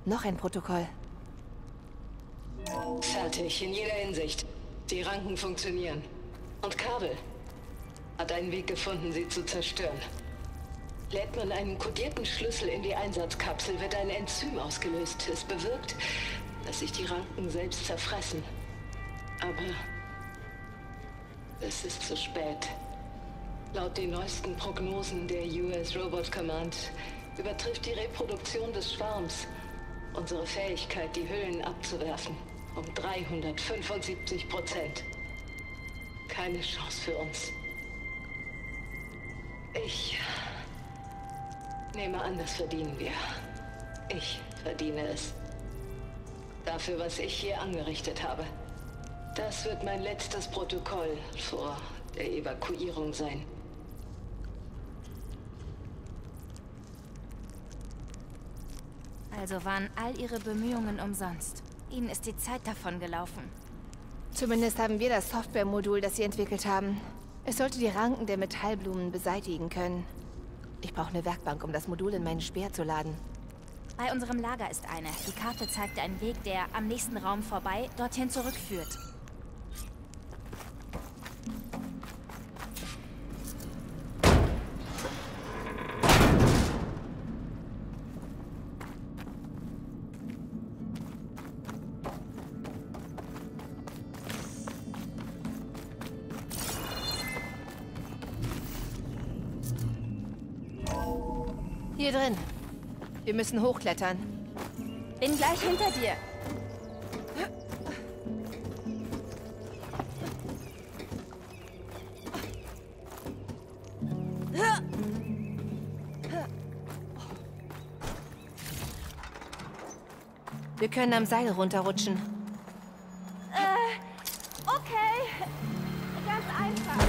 Noch ein Protokoll. Fertig, in jeder Hinsicht. Die Ranken funktionieren. Und Kabel hat einen Weg gefunden, sie zu zerstören. Lädt man einen kodierten Schlüssel in die Einsatzkapsel, wird ein Enzym ausgelöst. Es bewirkt, dass sich die Ranken selbst zerfressen. Aber es ist zu spät. Laut den neuesten Prognosen der US Robot Command übertrifft die Reproduktion des Schwarms unsere Fähigkeit, die Hüllen abzuwerfen, um 375%. Keine Chance für uns. Ich nehme an, das verdienen wir. Ich verdiene es. Dafür, was ich hier angerichtet habe. Das wird mein letztes Protokoll vor der Evakuierung sein. Also waren all ihre Bemühungen umsonst. Ihnen ist die Zeit davon gelaufen. Zumindest haben wir das Softwaremodul, das sie entwickelt haben. Es sollte die Ranken der Metallblumen beseitigen können. Ich brauche eine Werkbank, um das Modul in meinen Speer zu laden. Bei unserem Lager ist eine. Die Karte zeigt einen Weg, der am nächsten Raum vorbei dorthin zurückführt. Hier drin. Wir müssen hochklettern. Bin gleich hinter dir. Wir können am Seil runterrutschen. Okay. Ganz einfach.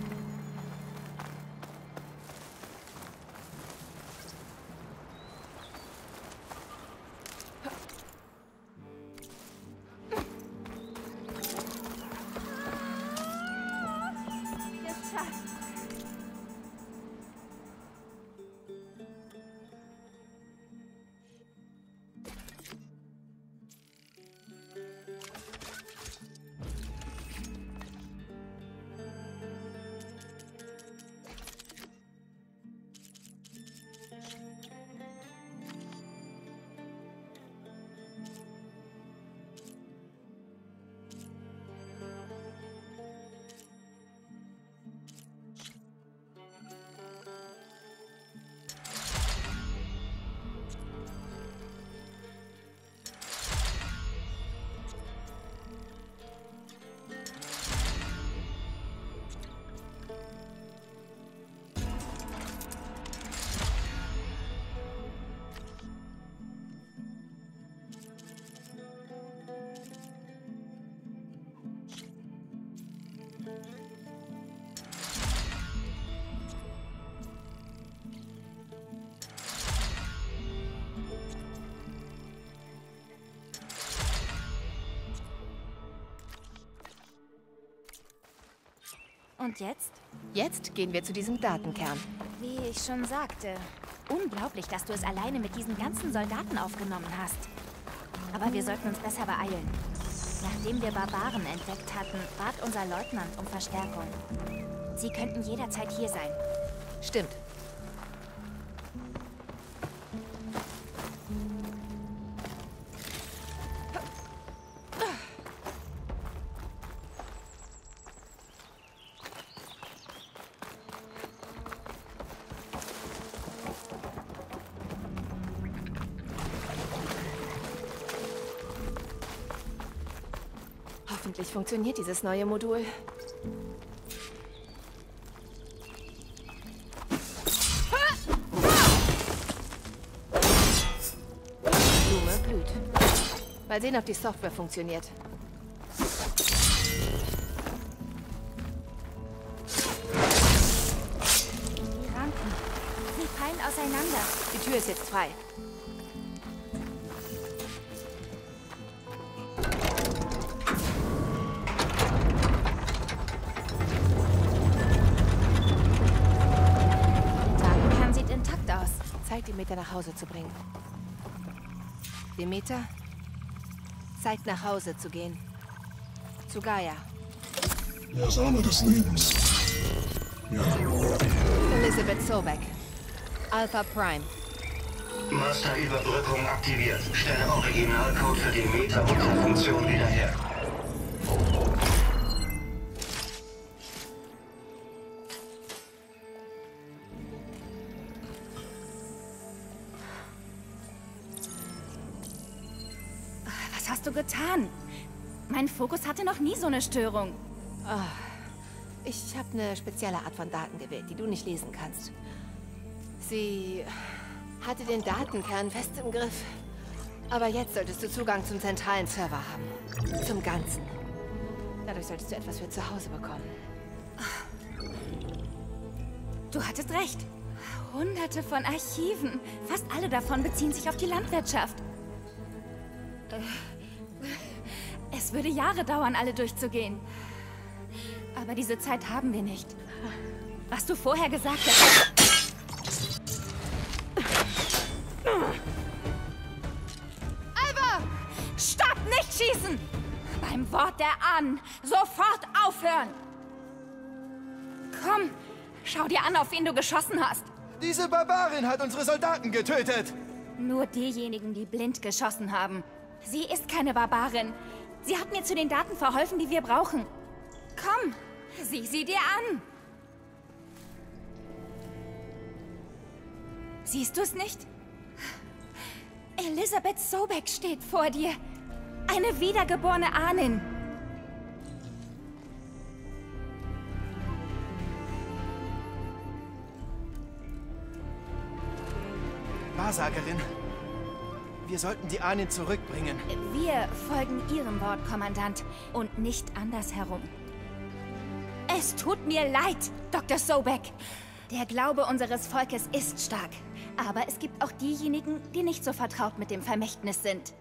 Und jetzt? Jetzt gehen wir zu diesem Datenkern. Wie ich schon sagte, unglaublich, dass du es alleine mit diesen ganzen Soldaten aufgenommen hast. Aber wir sollten uns besser beeilen. Nachdem wir Barbaren entdeckt hatten, bat unser Leutnant um Verstärkung. Sie könnten jederzeit hier sein. Stimmt. Hoffentlich funktioniert dieses neue Modul. Blume blüht. Mal sehen, ob die Software funktioniert. Die Ranken. Sie fallen auseinander. Die Tür ist jetzt frei. Zeit, die Meter nach Hause zu bringen. Demeter? Zeit nach Hause zu gehen. Zu Gaia. Der Same des Lebens. Ja. Elizabeth Sobek. Alpha Prime. Masterüberbrückung aktiviert. Stelle Originalcode für die Meta-Unterfunktion wieder her. Was hast du getan? Mein Fokus hatte noch nie so eine Störung. Ich habe eine spezielle Art von Daten gewählt, die du nicht lesen kannst. Sie hatte den Datenkern fest im Griff. Aber jetzt solltest du Zugang zum zentralen Server haben. Zum Ganzen. Dadurch solltest du etwas für zu Hause bekommen. Du hattest recht. Hunderte von Archiven. Fast alle davon beziehen sich auf die Landwirtschaft. Es würde Jahre dauern, alle durchzugehen. Aber diese Zeit haben wir nicht. Was du vorher gesagt hast... Alva! Stopp! Nicht schießen! Beim Wort der Ahnen. Sofort aufhören! Komm, schau dir an, auf wen du geschossen hast. Diese Barbarin hat unsere Soldaten getötet! Nur diejenigen, die blind geschossen haben. Sie ist keine Barbarin. Sie hat mir zu den Daten verholfen, die wir brauchen. Komm, sieh sie dir an. Siehst du es nicht? Elizabeth Sobek steht vor dir. Eine wiedergeborene Ahnin. Wahrsagerin, wir sollten die Ahnen zurückbringen. Wir folgen Ihrem Wort, Kommandant, und nicht andersherum. Es tut mir leid, Dr. Sobek. Der Glaube unseres Volkes ist stark. Aber es gibt auch diejenigen, die nicht so vertraut mit dem Vermächtnis sind.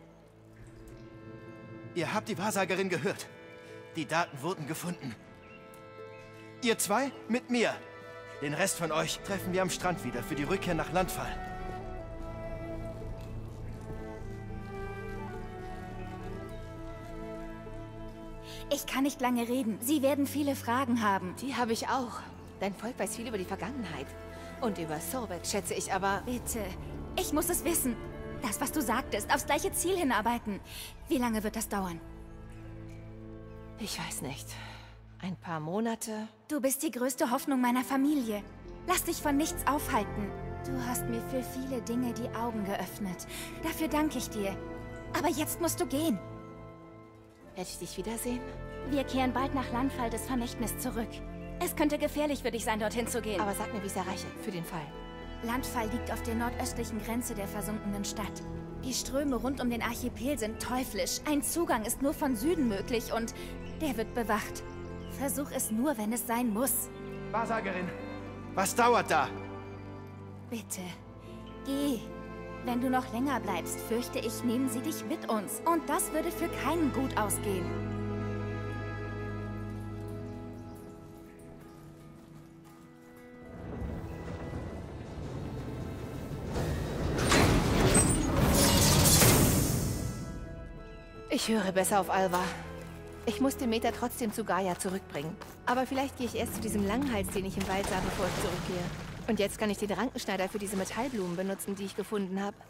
Ihr habt die Wahrsagerin gehört. Die Daten wurden gefunden. Ihr zwei mit mir. Den Rest von euch treffen wir am Strand wieder für die Rückkehr nach Landfall. Ich kann nicht lange reden. Sie werden viele Fragen haben. Die habe ich auch. Dein Volk weiß viel über die Vergangenheit. Und über Sobek schätze ich aber... Bitte, ich muss es wissen. Das, was du sagtest, aufs gleiche Ziel hinarbeiten. Wie lange wird das dauern? Ich weiß nicht. Ein paar Monate? Du bist die größte Hoffnung meiner Familie. Lass dich von nichts aufhalten. Du hast mir für viele Dinge die Augen geöffnet. Dafür danke ich dir. Aber jetzt musst du gehen. Werde ich dich wiedersehen? Wir kehren bald nach Landfall des Vermächtnis zurück. Es könnte gefährlich für dich sein, dorthin zu gehen. Aber sag mir, wie ich es erreiche, für den Fall. Landfall liegt auf der nordöstlichen Grenze der versunkenen Stadt. Die Ströme rund um den Archipel sind teuflisch. Ein Zugang ist nur von Süden möglich und der wird bewacht. Versuch es nur, wenn es sein muss. Wahrsagerin, was dauert da? Bitte, geh. Wenn du noch länger bleibst, fürchte ich, nehmen sie dich mit uns. Und das würde für keinen gut ausgehen. Ich höre besser auf Alva. Ich muss den Meter trotzdem zu Gaia zurückbringen. Aber vielleicht gehe ich erst zu diesem Langhals, den ich im Wald sah, bevor ich zurückgehe. Und jetzt kann ich den Rankenschneider für diese Metallblumen benutzen, die ich gefunden habe.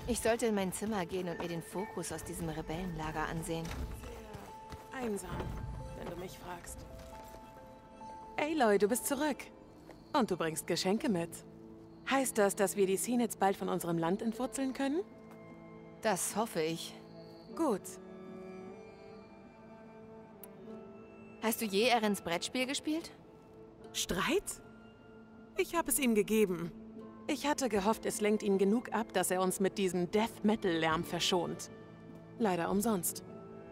Ich sollte in mein Zimmer gehen und mir den Fokus aus diesem Rebellenlager ansehen. Sehr einsam, wenn du mich fragst. Aloy, du bist zurück. Und du bringst Geschenke mit. Heißt das, dass wir die Seanids bald von unserem Land entwurzeln können? Das hoffe ich. Gut. Hast du je Erens Brettspiel gespielt? Streit? Ich habe es ihm gegeben. Ich hatte gehofft, es lenkt ihn genug ab, dass er uns mit diesem Death-Metal-Lärm verschont. Leider umsonst.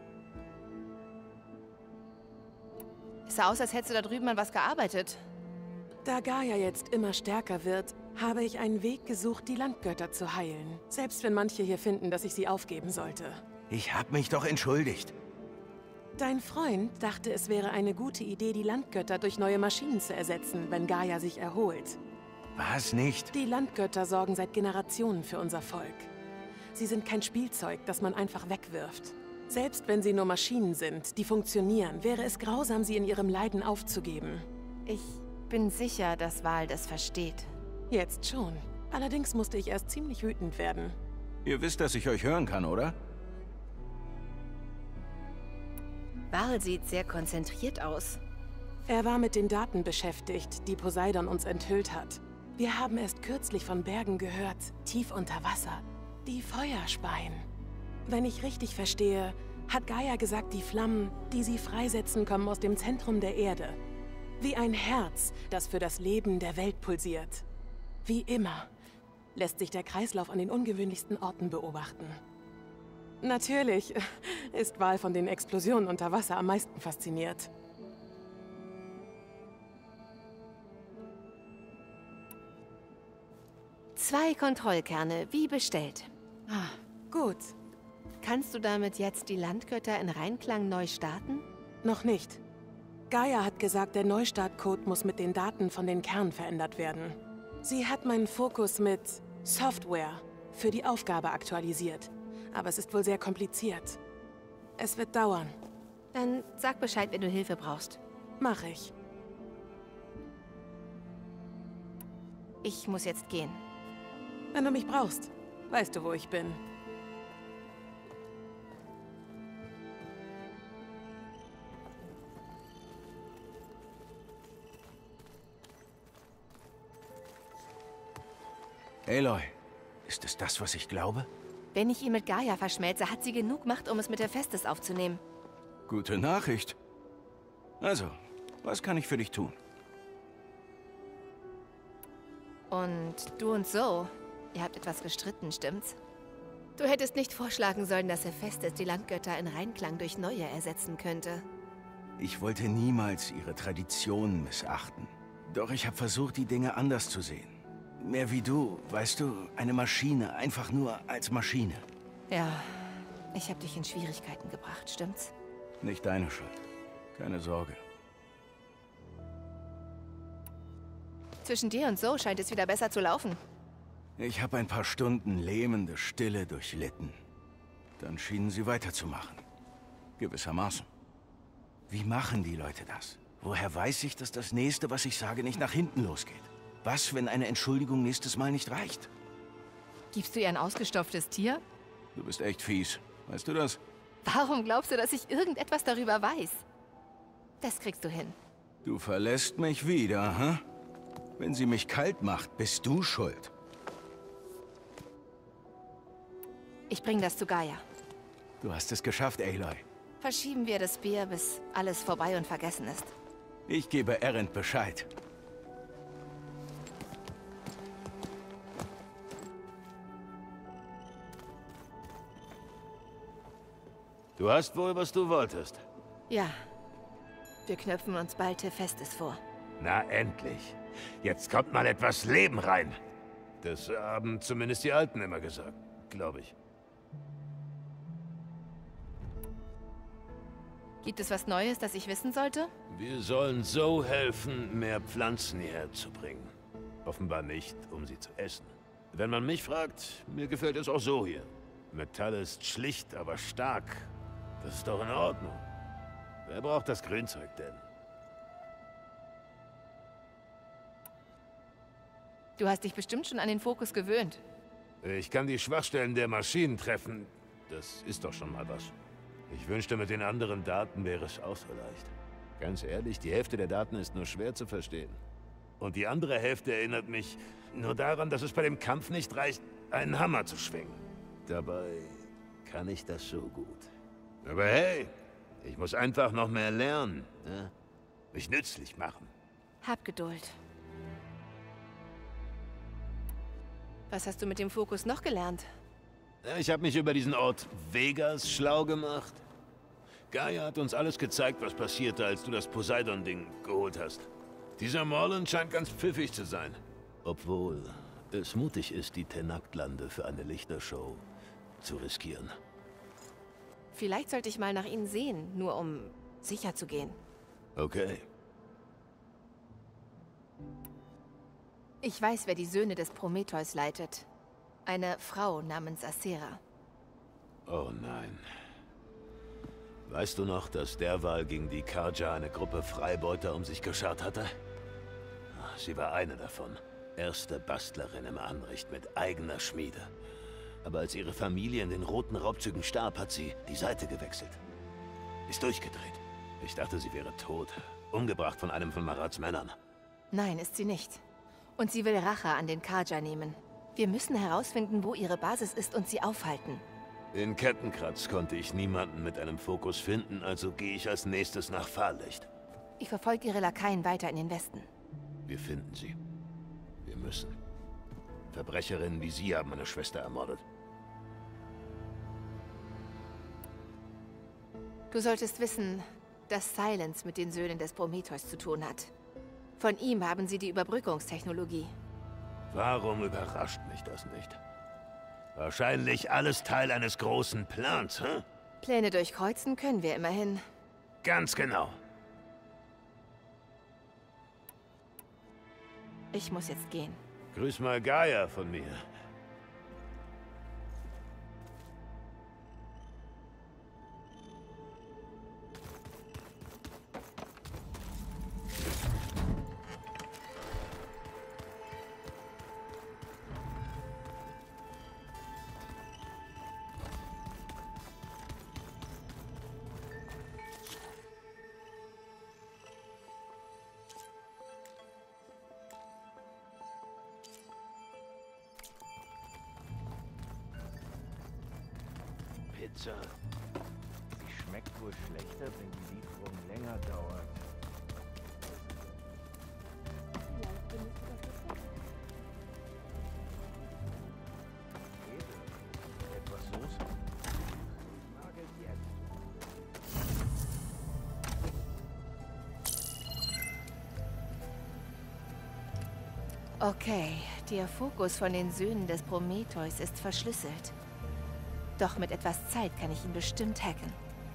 Es sah aus, als hättest du da drüben an was gearbeitet. Da Gaia jetzt immer stärker wird, habe ich einen Weg gesucht, die Landgötter zu heilen. Selbst wenn manche hier finden, dass ich sie aufgeben sollte. Ich hab mich doch entschuldigt. Dein Freund dachte, es wäre eine gute Idee, die Landgötter durch neue Maschinen zu ersetzen, wenn Gaia sich erholt. Was nicht? Die Landgötter sorgen seit Generationen für unser Volk. Sie sind kein Spielzeug, das man einfach wegwirft. Selbst wenn sie nur Maschinen sind, die funktionieren, wäre es grausam, sie in ihrem Leiden aufzugeben. Ich bin sicher, dass Val das versteht. Jetzt schon. Allerdings musste ich erst ziemlich wütend werden. Ihr wisst, dass ich euch hören kann, oder? Val sieht sehr konzentriert aus. Er war mit den Daten beschäftigt, die Poseidon uns enthüllt hat. Wir haben erst kürzlich von Bergen gehört, tief unter Wasser. Die Feuer speien. Wenn ich richtig verstehe, hat Gaia gesagt, die Flammen, die sie freisetzen, kommen aus dem Zentrum der Erde. Wie ein Herz, das für das Leben der Welt pulsiert. Wie immer lässt sich der Kreislauf an den ungewöhnlichsten Orten beobachten. Natürlich ist Val von den Explosionen unter Wasser am meisten fasziniert. Zwei Kontrollkerne, wie bestellt. Gut, Kannst du damit jetzt die Landgötter in Reinklang neu starten? noch nicht. Gaia hat gesagt, der Neustartcode muss mit den Daten von den Kernen verändert werden. Sie hat meinen Fokus mit Software für die Aufgabe aktualisiert. Aber es ist wohl sehr kompliziert. Es wird dauern. Dann sag Bescheid, wenn du Hilfe brauchst. Mach ich. Ich muss jetzt gehen. Wenn du mich brauchst, weißt du, wo ich bin. Aloy, ist es das, was ich glaube? Wenn ich ihn mit Gaia verschmelze, hat sie genug Macht, um es mit der Festes aufzunehmen. Gute Nachricht. Also, was kann ich für dich tun? Und du und Zoe, ihr habt etwas gestritten, stimmt's? Du hättest nicht vorschlagen sollen, dass Hephaestus die Landgötter in Reinklang durch neue ersetzen könnte. Ich wollte niemals ihre Traditionen missachten. Doch ich habe versucht, die Dinge anders zu sehen. Mehr wie du, weißt du, eine Maschine, einfach nur als Maschine. Ja, ich habe dich in Schwierigkeiten gebracht, stimmt's? Nicht deine Schuld. Keine Sorge. Zwischen dir und Zoe scheint es wieder besser zu laufen. Ich habe ein paar Stunden lähmende Stille durchlitten. Dann schienen sie weiterzumachen. Gewissermaßen. Wie machen die Leute das? Woher weiß ich, dass das Nächste, was ich sage, nicht nach hinten losgeht? Was, wenn eine Entschuldigung nächstes Mal nicht reicht? Gibst du ihr ein ausgestopftes Tier? Du bist echt fies. Weißt du das? Warum glaubst du, dass ich irgendetwas darüber weiß? Das kriegst du hin. Du verlässt mich wieder, hä? Wenn sie mich kalt macht, bist du schuld. Ich bring das zu Gaia. Du hast es geschafft, Aloy. Verschieben wir das Bier, bis alles vorbei und vergessen ist. Ich gebe Erend Bescheid. Du hast wohl, was du wolltest. Ja. Wir knöpfen uns bald Hephaestus vor. Na, endlich. Jetzt kommt mal etwas Leben rein. Das haben zumindest die Alten immer gesagt, glaube ich. Gibt es was Neues, das ich wissen sollte? Wir sollen so helfen, mehr Pflanzen hierher zu bringen. Offenbar nicht, um sie zu essen. Wenn man mich fragt, mir gefällt es auch so hier. Metall ist schlicht, aber stark. Das ist doch in Ordnung. Wer braucht das Grünzeug denn? Du hast dich bestimmt schon an den Fokus gewöhnt. Ich kann die Schwachstellen der Maschinen treffen. Das ist doch schon mal was. Ich wünschte, mit den anderen Daten wäre es auch so leicht. Ganz ehrlich, die Hälfte der Daten ist nur schwer zu verstehen. Und die andere Hälfte erinnert mich nur daran, dass es bei dem Kampf nicht reicht, einen Hammer zu schwingen. Dabei kann ich das so gut. Aber hey, ich muss einfach noch mehr lernen. Ne? Mich nützlich machen. Hab Geduld. Was hast du mit dem Fokus noch gelernt? Ich habe mich über diesen Ort Vegas schlau gemacht. Gaia hat uns alles gezeigt, was passierte, als du das Poseidon-Ding geholt hast. Dieser Morland scheint ganz pfiffig zu sein. Obwohl es mutig ist, die Tenaktlande für eine Lichtershow zu riskieren. Vielleicht sollte ich mal nach ihnen sehen, nur um sicher zu gehen. Okay. Ich weiß, wer die Söhne des Prometheus leitet. Eine Frau namens Acera. Oh nein. Weißt du noch, dass derweil gegen die Karja eine Gruppe Freibeuter um sich geschart hatte? Sie war eine davon. Erste Bastlerin im Anricht mit eigener Schmiede. Aber als ihre Familie in den roten Raubzügen starb, hat sie die Seite gewechselt. Ist durchgedreht. Ich dachte, sie wäre tot. Umgebracht von einem von Marats Männern. Nein, ist sie nicht. Und sie will Rache an den Karja nehmen. Wir müssen herausfinden, wo ihre Basis ist und sie aufhalten. In Kettenkratz konnte ich niemanden mit einem Fokus finden, also gehe ich als nächstes nach Fahrlicht. Ich verfolge ihre Lakaien weiter in den Westen. Wir finden sie. Wir müssen. Verbrecherinnen wie sie haben meine Schwester ermordet. Du solltest wissen, dass Silence mit den Söhnen des Prometheus zu tun hat. Von ihm haben sie die Überbrückungstechnologie. Warum überrascht mich das nicht? Wahrscheinlich alles Teil eines großen Plans, hä? Pläne durchkreuzen können wir immerhin. Ganz genau. Ich muss jetzt gehen. Grüß mal Gaia von mir. Pizza. Sie schmeckt wohl schlechter, wenn die Lieferung länger dauert. Etwas Soße. Nagelt jetzt. Okay, der Fokus von den Söhnen des Prometheus ist verschlüsselt. Doch mit etwas Zeit kann ich ihn bestimmt hacken.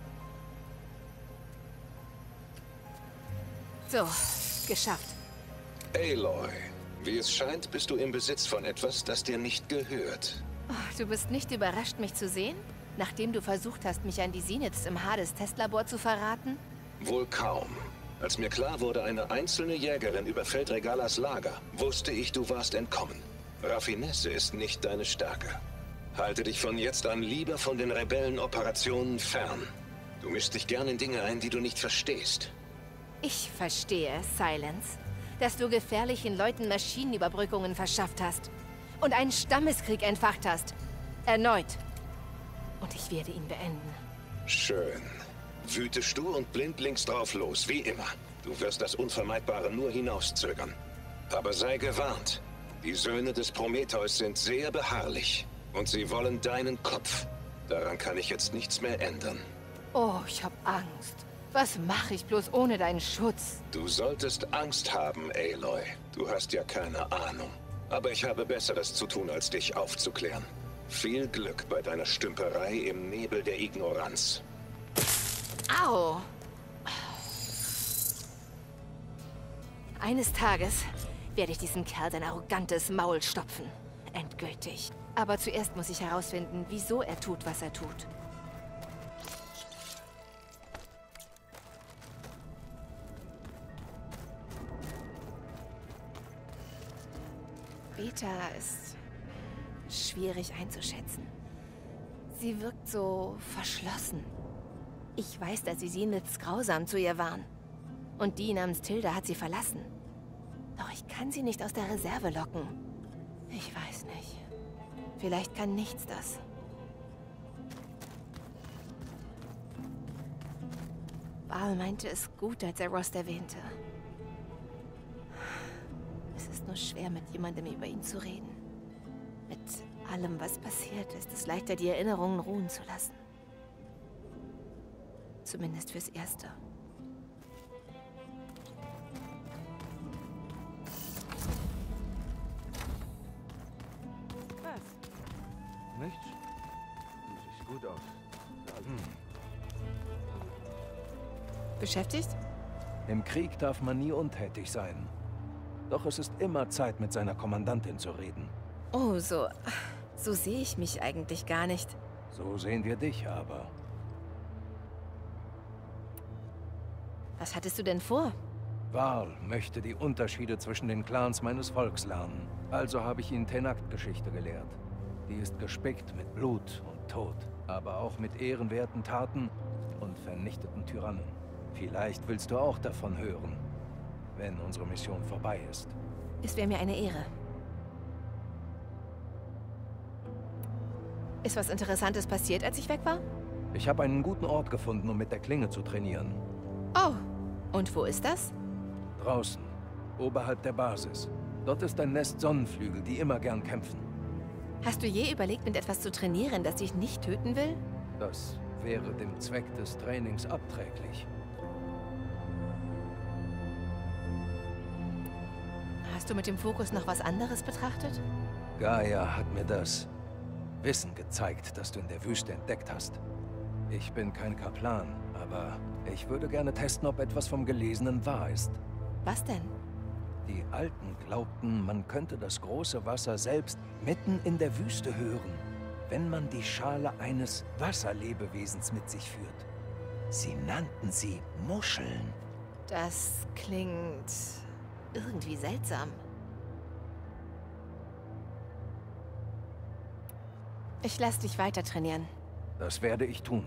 So, geschafft. Aloy, wie es scheint, bist du im Besitz von etwas, das dir nicht gehört. Oh, du bist nicht überrascht, mich zu sehen? Nachdem du versucht hast, mich an die Zeniths im Hades-Testlabor zu verraten? Wohl kaum. Als mir klar wurde, eine einzelne Jägerin überfällt Regalas Lager, wusste ich, du warst entkommen. Raffinesse ist nicht deine Stärke. Halte dich von jetzt an lieber von den Rebellenoperationen fern. Du mischst dich gern in Dinge ein, die du nicht verstehst. Ich verstehe, Silence, dass du gefährlichen Leuten Maschinenüberbrückungen verschafft hast und einen Stammeskrieg entfacht hast. Erneut. Und ich werde ihn beenden. Schön. Wüte stur und blindlings drauf los, wie immer. Du wirst das Unvermeidbare nur hinauszögern. Aber sei gewarnt. Die Söhne des Prometheus sind sehr beharrlich. Und sie wollen deinen Kopf. Daran kann ich jetzt nichts mehr ändern. Oh, ich hab Angst. Was mache ich bloß ohne deinen Schutz? Du solltest Angst haben, Aloy. Du hast ja keine Ahnung. Aber ich habe Besseres zu tun, als dich aufzuklären. Viel Glück bei deiner Stümperei im Nebel der Ignoranz. Au! Eines Tages werde ich diesem Kerl sein arrogantes Maul stopfen. Endgültig. Aber zuerst muss ich herausfinden, wieso er tut, was er tut. Beta ist schwierig einzuschätzen. Sie wirkt so verschlossen. Ich weiß, dass die Zeniths grausam zu ihr waren. Und die namens Tilda hat sie verlassen. Doch ich kann sie nicht aus der Reserve locken. Ich weiß nicht. Vielleicht kann nichts das. Val meinte es gut, als er Rost erwähnte. Es ist nur schwer, mit jemandem über ihn zu reden. Mit allem, was passiert, ist es leichter, die Erinnerungen ruhen zu lassen. Zumindest fürs Erste. Was? Nichts. Du siehst gut aus. Beschäftigt? Im Krieg darf man nie untätig sein. Doch es ist immer Zeit, mit seiner Kommandantin zu reden. Oh, so sehe ich mich eigentlich gar nicht. So sehen wir dich aber. Was hattest du denn vor? Val möchte die Unterschiede zwischen den Clans meines Volks lernen. Also habe ich ihn Tenakt-Geschichte gelehrt. Die ist gespickt mit Blut und Tod, aber auch mit ehrenwerten Taten und vernichteten Tyrannen. Vielleicht willst du auch davon hören, wenn unsere Mission vorbei ist. Es wäre mir eine Ehre. Ist was Interessantes passiert, als ich weg war? Ich habe einen guten Ort gefunden, um mit der Klinge zu trainieren. Oh, und wo ist das? Draußen, oberhalb der Basis. Dort ist ein Nest Sonnenflügel, die immer gern kämpfen. Hast du je überlegt, mit etwas zu trainieren, das dich nicht töten will? Das wäre dem Zweck des Trainings abträglich. Hast du mit dem Fokus noch was anderes betrachtet? Gaia hat mir das Wissen gezeigt, das du in der Wüste entdeckt hast. Ich bin kein Kaplan, aber ich würde gerne testen, ob etwas vom Gelesenen wahr ist. Was denn? Die Alten glaubten, man könnte das große Wasser selbst mitten in der Wüste hören, wenn man die Schale eines Wasserlebewesens mit sich führt. Sie nannten sie Muscheln. Das klingt irgendwie seltsam. Ich lass dich weiter trainieren. Das werde ich tun.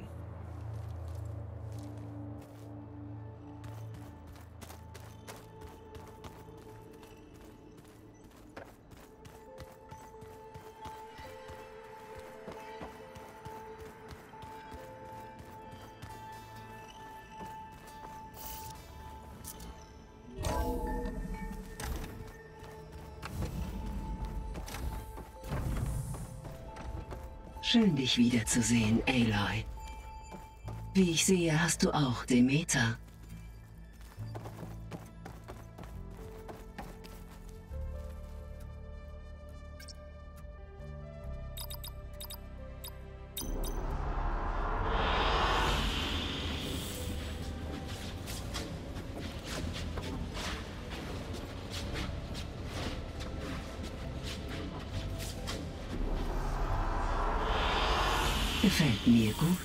Schön, dich wiederzusehen, Aloy. Wie ich sehe, hast du auch Demeter. Gefällt mir gut.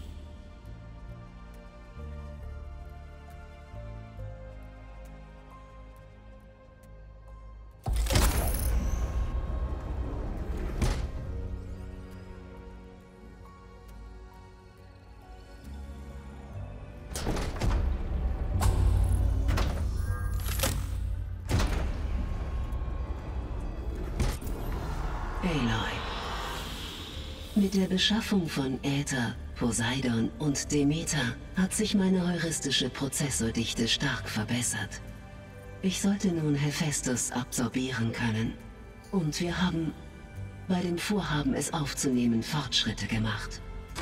Aloy. Mit der Beschaffung von Äther, Poseidon und Demeter hat sich meine heuristische Prozessordichte stark verbessert. Ich sollte nun Hephaestus absorbieren können. Und wir haben bei dem Vorhaben, es aufzunehmen, Fortschritte gemacht.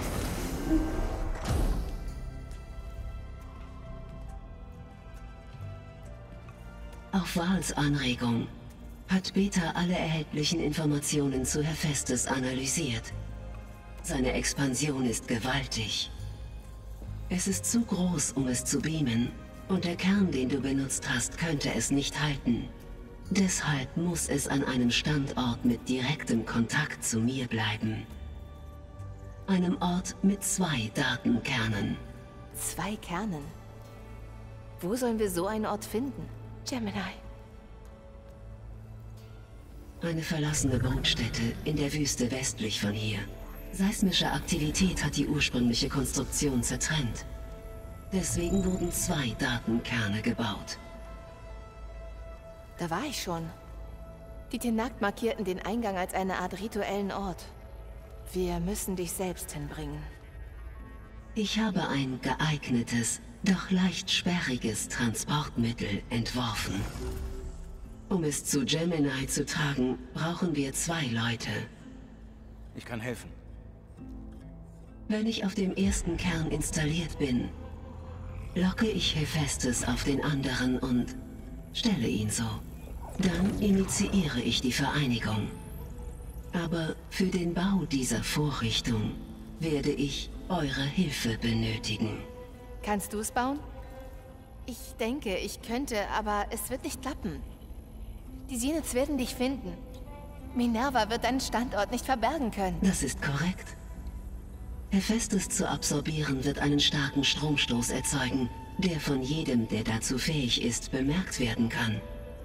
Auf Vals Anregung hat Beta alle erhältlichen Informationen zu Hephaestus analysiert. Seine Expansion ist gewaltig. Es ist zu groß, um es zu beamen, und der Kern, den du benutzt hast, könnte es nicht halten. Deshalb muss es an einem Standort mit direktem Kontakt zu mir bleiben. Einem Ort mit 2 Datenkernen. 2 Kernen? Wo sollen wir so einen Ort finden? Gemini. Eine verlassene Brutstätte in der Wüste westlich von hier. Seismische Aktivität hat die ursprüngliche Konstruktion zertrennt. Deswegen wurden 2 Datenkerne gebaut. Da war ich schon. Die Tenakt markierten den Eingang als eine Art rituellen Ort. Wir müssen dich selbst hinbringen. Ich habe ein geeignetes, doch leicht sperriges Transportmittel entworfen. Um es zu Gemini zu tragen, brauchen wir 2 Leute. Ich kann helfen. Wenn ich auf dem ersten Kern installiert bin, locke ich Hephaestus auf den anderen und stelle ihn so. Dann initiiere ich die Vereinigung. Aber für den Bau dieser Vorrichtung werde ich eure Hilfe benötigen. Kannst du es bauen? Ich denke, ich könnte, aber es wird nicht klappen. Die Zeniths werden dich finden. Minerva wird deinen Standort nicht verbergen können. Das ist korrekt. Hephaestus zu absorbieren wird einen starken Stromstoß erzeugen, der von jedem, der dazu fähig ist, bemerkt werden kann.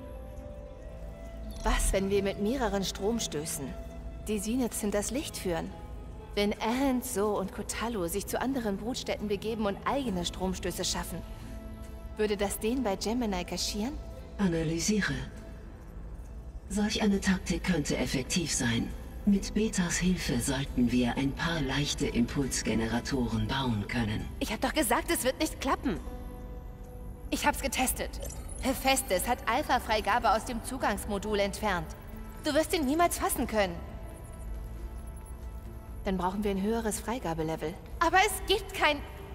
Was, wenn wir mit mehreren Stromstößen die Zeniths hinters Licht führen? Wenn Ant, So und Kotallo sich zu anderen Brutstätten begeben und eigene Stromstöße schaffen, würde das den bei Gemini kaschieren? Analysiere. Solch eine Taktik könnte effektiv sein. Mit Betas Hilfe sollten wir ein paar leichte Impulsgeneratoren bauen können. Ich hab doch gesagt, es wird nicht klappen. Ich hab's getestet. Hephaestus hat Alpha-Freigabe aus dem Zugangsmodul entfernt. Du wirst ihn niemals fassen können. Dann brauchen wir ein höheres Freigabelevel. Aber es gibt kein...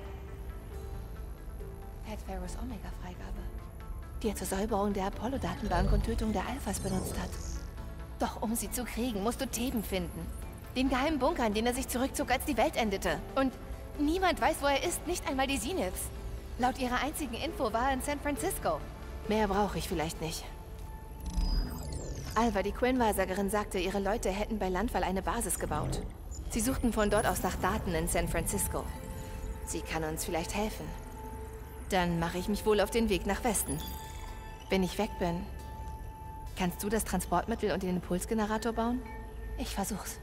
Pat Pharaohs Omega-Freigabe, die er zur Säuberung der Apollo-Datenbank und Tötung der Alphas benutzt hat. Doch um sie zu kriegen, musst du Theben finden. Den geheimen Bunker, in den er sich zurückzog, als die Welt endete. Und niemand weiß, wo er ist, nicht einmal die Zeniths. Laut ihrer einzigen Info war er in San Francisco. Mehr brauche ich vielleicht nicht. Alva, die Quinn-Wahrsagerin, sagte, ihre Leute hätten bei Landfall eine Basis gebaut. Sie suchten von dort aus nach Daten in San Francisco. Sie kann uns vielleicht helfen. Dann mache ich mich wohl auf den Weg nach Westen. Wenn ich weg bin, kannst du das Transportmittel und den Impulsgenerator bauen? Ich versuch's.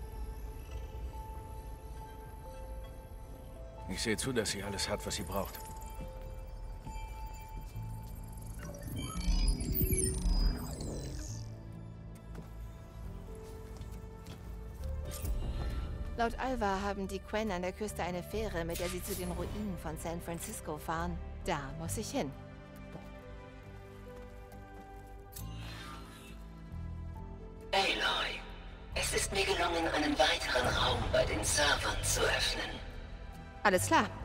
Ich sehe zu, dass sie alles hat, was sie braucht. Laut Alva haben die Quen an der Küste eine Fähre, mit der sie zu den Ruinen von San Francisco fahren. Da muss ich hin. Aloy, es ist mir gelungen, einen weiteren Raum bei den Servern zu öffnen. Alles klar.